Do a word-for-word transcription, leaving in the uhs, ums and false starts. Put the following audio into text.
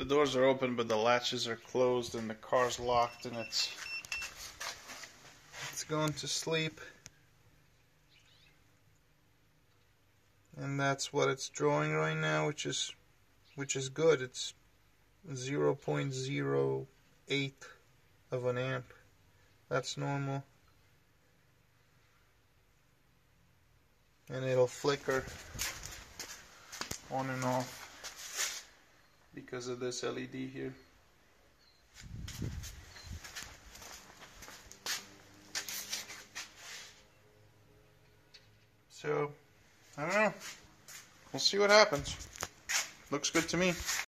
The doors are open, but the latches are closed, and the car's locked, and it's it's going to sleep. And that's what it's drawing right now, which is which is good. It's zero point zero eight of an amp. That's normal. And it'll flicker on and off because of this L E D here. So, I don't know. We'll see what happens. Looks good to me.